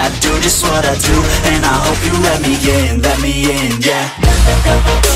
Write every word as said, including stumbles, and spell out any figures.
I do just what I do, and I hope you let me in, let me in, yeah.